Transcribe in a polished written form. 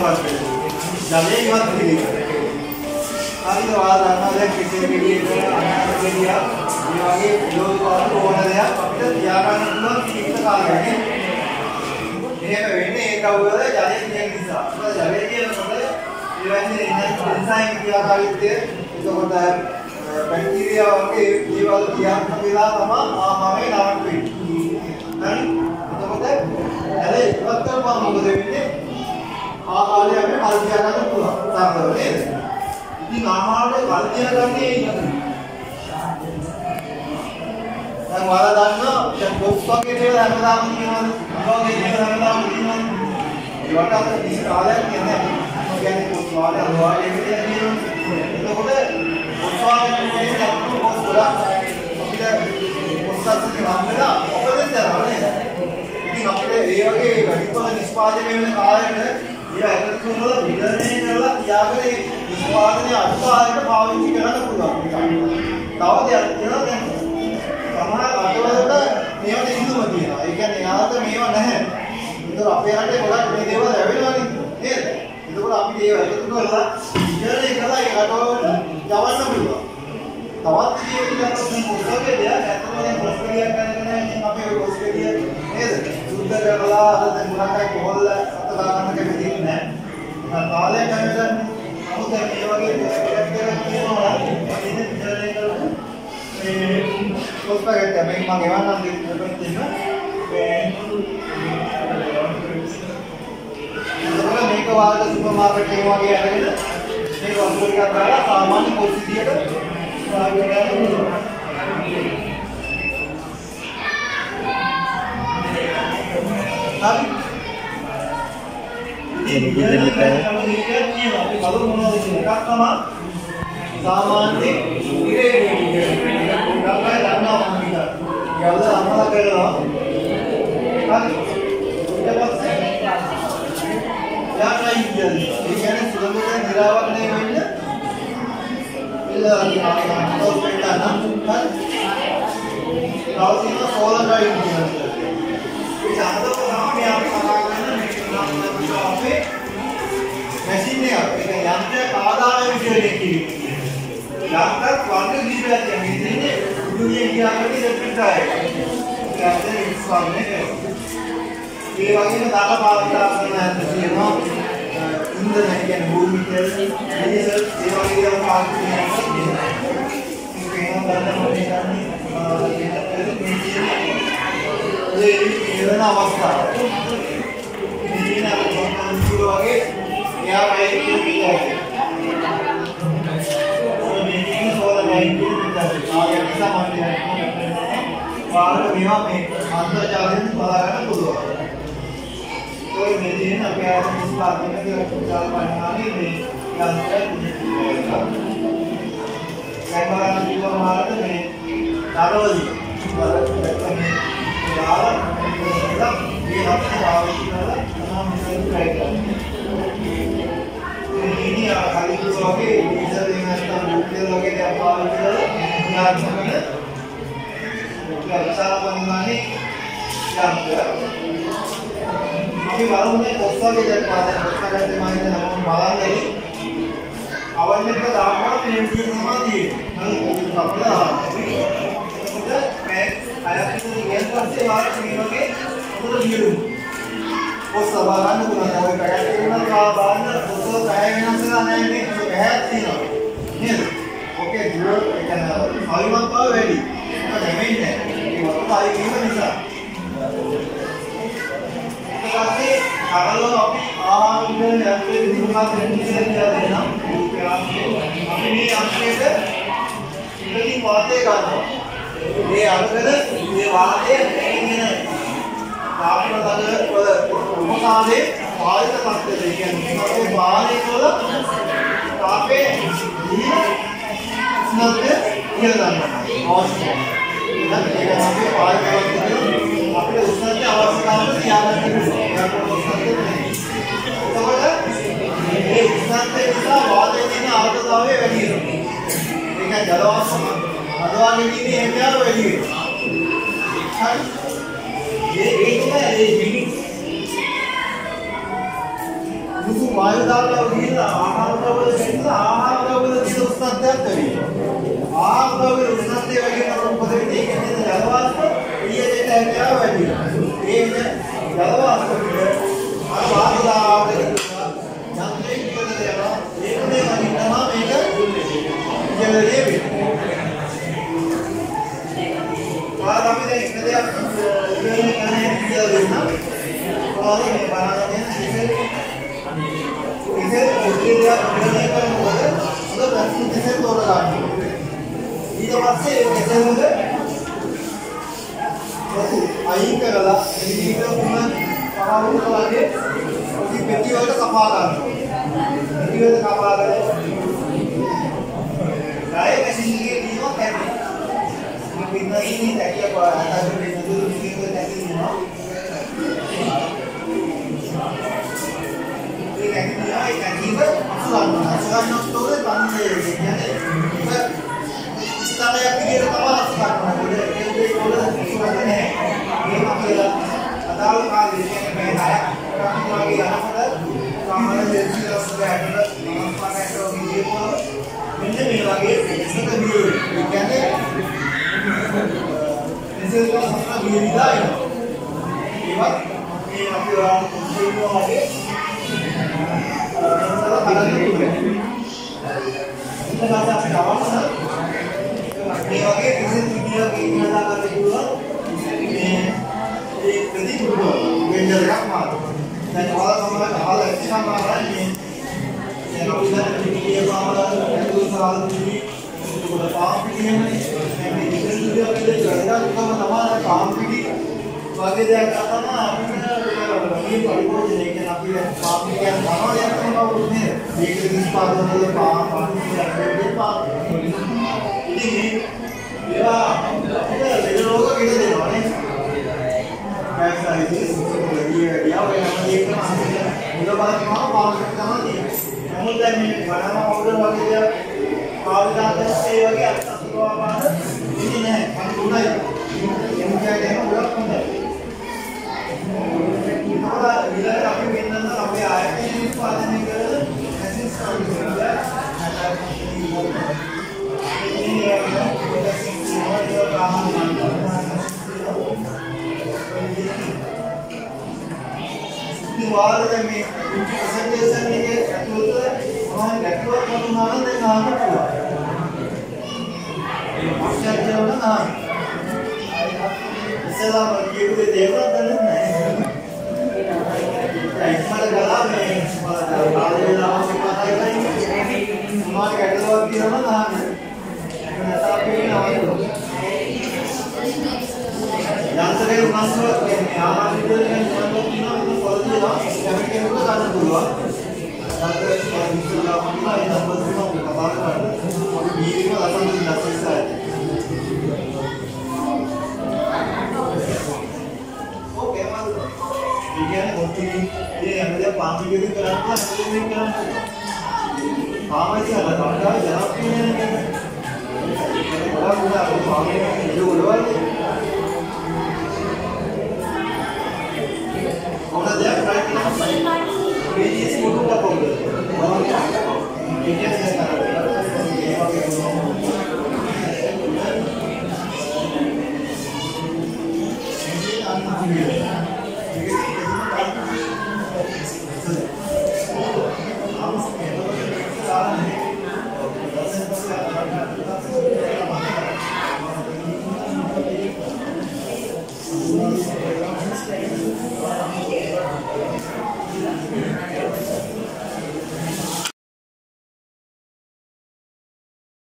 ඉවත් වෙනවා. ජලය ඉවත් වෙනවා. හරිද වාදනා දැන් කිසිම විදිහකට අනාගත ගෙඩියක් මේ වගේ විලෝප කරන ඕන දෙයක් අපිට තියාගන්න පුළුවන් ජීවිත කාලෙදී. මේක වෙන්නේ ඒක අවුලද ජලය තියෙන නිසා. මොකද ජලය කියනකොට ඊළඟට එන්සයිම් ක්‍රියාකාරීත්වය එතකොට බැක්ටීරියා වගේ ජීවවල ක්‍රියාත්මක වෙලා තමයි ආහාරය නවත්වෙන්නේ. හරි? එතකොට ජලය ඉවත් කරපුවම මොකද වෙන්නේ? ආහාරය අපිට කල් තියාගන්න පුළුවන්. සාර්ථක නේද? ඉතින් ආහාරය කල් තියාගන්නේ දැන් ඔයාලා දන්නවා දැන් බොක්ස් වගේ දේවල් හැමදාම තියෙනවද? අඟවගේ දේවල් හැමදාම තියෙනවද? ඒවට අර කිසි කාලයක් කියන්නේ කියන්නේ බොක්ස් වල අඟවගේ දේවල් තියෙනවා. එතකොට බොක්ස් වගේ කියන්නේ අපිට බොක්ස් ගොඩක් අපිට බොක්ස් අතට ගන්නලා ඔබෙන් දරනවා නේද? ඉතින් අපිට මේ වගේ වැඩිපුර නිෂ්පාදනය වෙන කාලෙට ඒ ඇතුළත වල විතරනේ කරලා තියාගෙන නිෂ්පාදනය අත්පාරයට පාවිච්චි කරන්න පුළුවන්. තව දෙයක් තියෙනවා දැන් සමහර රටවලට මේවට ඉඳුම තියෙනවා. ඒ කියන්නේ යාට මේවා නැහැ. ඒතර අපේ රටේ ගොඩක් මේ දේවල් ලැබෙනවානේ නේද? ඒකෝට අපි ඒව එකතු කරලා ඉතින් ඒකලා ඒ රටවල යවන්න පුළුවන්. තවත් විදිහකට දැන් පොස්කේ දෙයක් ඇත්තටම දැන් පොස්කේයක් ගන්න ඉතින් අපේ පොස්කේය නේද? සුද්ධ කරලා අර දැන් මොනවායි කොහොල්ල අත දාන්න කැමති නැහැ. කාලයක් යනකම් නමුත් දැන් මේ වගේ පොස්කේයක් කරලා කියනවා නම් ඉතින් ඉතින් කරලා පොස්කේයක් තමයි මම එවන්නම් දෙන්න මේක වාගේ සුපර් මාකට් එක වගේ අරගෙන මේක වස්තු ටිකක් දාලා සාමාන්‍ය පොත් විදියට වාගේ ගන්න පුළුවන්. හරි. ඉතින් දෙන්න බෑ. අපි කවුරු මොනවද කියන එකක් තමයි සාමාන්‍ය ඉරේ ගොඩක් අය දන්නවා මම කියලා. යවද අම්මලා කරනවා. හරි. ඊට පස්සේ යාටයි කියන්නේ. ඒ කියන්නේ සුලභව නිරාවරණය වෙන්න ඉල්ලලා තියෙනවා. හරි. තවතින සෝලර් ඩ්‍රයිව් කියනවා. ඒ අහදව තමයි අපි කරගෙන අපේ මැෂින් එක. ඒක යන්ත්‍රයක් ආදාය විදිහට කියන්නේ. යන්ත්‍රයක් වර්ග කිහිපයක් කියන්නේ උඩුගේ ගියාකට ඉලෙක්ට්‍රික් ආයක. ඒක ඉස්වන්නේ. ඒ වගේම දාලා පාවිච්චි කරන යන්ත්‍ර තියෙනවා. ඉන්ධන කියන්නේ භූමිකල්, ඩීසල් ඒ වගේ දේවල් පාවිච්චි කරනවා. ඒක වෙන අවස්ථාව. ඉතින් අර කොම්පියුටර් වගේ එයා වගේ කියනවා. මේකේ සෝලර් ලයින් කියනවා. ආයෙත් සමානයි. වාහන මේවා මේ අන්තර්ජාලයෙන් බලා ගන්න පුළුවන්. ඒ මෙතන අපි ආයෙත් ස්පාර්කින් එක පුතාල පණානේ මේ යන්ත්‍රය කැමරා මාරද මේ තරවලි යාලා මේ අපේ පාවිච්චි කරලා තමයි මේක try කරන්නේ. ඉතින් ආ කලින් වගේ ඩීසල් එක නැත්නම් මුට්ටිය වගේ දේවල් පාවිච්චි කරලා යාත්මකනේ උත්සාහවන්නානේ යන්ත්‍රය. අපි බලන්නේ කොස්සගේ දැන් පාදයෙන් කොස්සකට මම හිතනවා බලන්නේ අවන්නක දානවා මේ විදිහට තමයි තියෙන්නේ. හරි අපිට මේ අයත් කියන පස්සේ වාරක් මේ වගේ උඩ ගියුම්. කොස්ස බලන්න පුළුවන්. ඔය පැයක් කරනවා බලන්න කොස්ස පැය වෙනස් වෙලා නැහැ නේ. පැයක් තියෙනවා. නේද? ඕකේ ජීරෝ එක නෑ. අයිමත් පාව වැඩි. ඒක නෙමෙයි නෑ. ඒ වගේ කීම නිසා. ඊපස්සේ අරලෝ අපි ආහාර විතර යන්නේ දිනුනා දෙන්නේ කියලා දෙනවා. අපි මේ අංශයට ඉතින් වාතය ගන්නවා. මේ අංශවල මේ වාතය එන්නේ තාපනතල වල උපකාරයේ වායුක තත්ත්වය කියන්නේ අපේ වාතය වල තාපේ ස්නද්ද කියලා ගන්නවා. අවශ්‍යයි. ඉතින් ඒක අපි වායුක අපේ උෂ්ණත්වය අවස්ථාවක තියාගන්න ඕනේ. ඒක උෂ්ණත්වය නෙමෙයි. ඒ උෂ්ණත්වය නිසා වාතයේ තියෙන ආර්ද්‍රතාවය වැඩි වෙනවා. ඒක ජලවාෂම අදවාගෙන ඉන්නේ හැකියාව වැඩි වෙනවා. හරි. ඒක වායු දාලා ගිහිල්ලා ආහාර ද්‍රව්‍ය දෙන්න ආහාර ද්‍රව්‍ය තියෙන උෂ්ණත්වයක් වෙනවා. ආහාර ද්‍රව්‍ය උෂ්ණත්වය වැඩි වෙනකොට මොකද වෙන්නේ? ඒකෙන් ජල වාෂ්ප ඊයේට හැකියාව වැඩි වෙනවා. ඒ ජල වාෂ්ප පිට අර වායු දාලා යන්ත්‍රයෙන් පිටත යනවා. ඒකනේ වලින් තමයි මේක ජලයේ වෙන්නේ. වාදමේ දැන් එක දෙයක් ඉගෙන ගන්න කියලා දෙන්නා. ඔයාලා මේ බලන්නේ ඉතින් ඔක්කොලා ඉගෙන ගන්නකොට හොඳ ප්‍රතිශතයක් තෝරගන්න. ඊට පස්සේ මෙතනද අයින් කරලා ඉතින් මොන පහවුන වගේ ඔකි පෙට්ටිය වලට කපා ගන්නවා. පෙට්ටිය වලට කපා ගන්න. ආයේ මැෂින් එකේ දිනව කැපේ. Kita ini tadi apa? Tadi itu kita tadi ni, no? Ini tadi itu asuhan itu tu tanda dia. Istilah yang kita tahu asuhan. Jadi kalau asuhan ni, ini macam ada kali ni beraya. Kami lagi ada kamera jadi asuhan ada. Nampak itu video pun. Ini lagi kita video. Jadi This is what we design. Even if you are doing lagi, salah ada juga. Kita baca jawab sana. Ini lagi kisah video ini ada juga. Ini jadi juga belajar apa? Dan orang hal itu sama ini. Kalau kita video apa itu soal ini. काम भी है मैं digital video के लिए चलेगा तो हमारा काम भी आगे जाएगा ना आपने ये पढ़ो लेकिन आप ये काम भी क्या खाना लेते हो उसमें एक दिन बाद में काम पानी से पास ये ये लोग किधर दे रहे हैं ऐसा है ये या वो हम एक उधर बात कहां कहां दी हम उधर में बनाना ऑर्डर वगैरह ආවිදාතේ වගේ අත්අසුරවාපාද ඉන්නේ නැහැ. අන්න උණයි. එමු කියන්නේ ගොඩක් හොඳයි. ඉතලා ඊළඟට අපි වෙනනම් අපේ ආයතනය නිෂ්පාදනය කරන ඇසිස් කරනවා. වාරද මේ ප්‍රසන්ටේෂන් එකේ ඇතුළත මොනවා ගැටලුවක් වුණා නම් දැන් ආන්න පුළුවන්. අක්ෂර කියවන නම් ඉස්සලා කියුවේ දේවල් දන්නේ නැහැ. ඒකමල ගලා මේ ආලේ ලාම කතා කරන්නේ මොනවා ගැටලුවක් කියනවා නම් ආන්න. ඒක අපි නවතුන. යන්ත්‍රයේ උනස්ව කියන්නේ ආහාර විද්‍යාවේ මොනවද කියනවා පොළොදිනවා කැමිකල් වල ගන්න පුළුවන්. යන්ත්‍රයේ ඉස්සලා මොනවා ඒ නම්බර් තුනක් කතා කරන්නේ. අපි බීරිම ලස්සන නැස්සයි. ඕකේ මම කියන්නේ ඔක්කොම මේ හැමදේම පාමිකෙදි කරන්නේ හැමදේම කරන්නේ. පාමයි කියලා තමයි ජනප්‍රිය වෙන්නේ. ඔයාලා උදා පාමිකෙදි ඒක උඩවන්නේ. Orang dia praktik ini semua tak boleh. Orang dia saya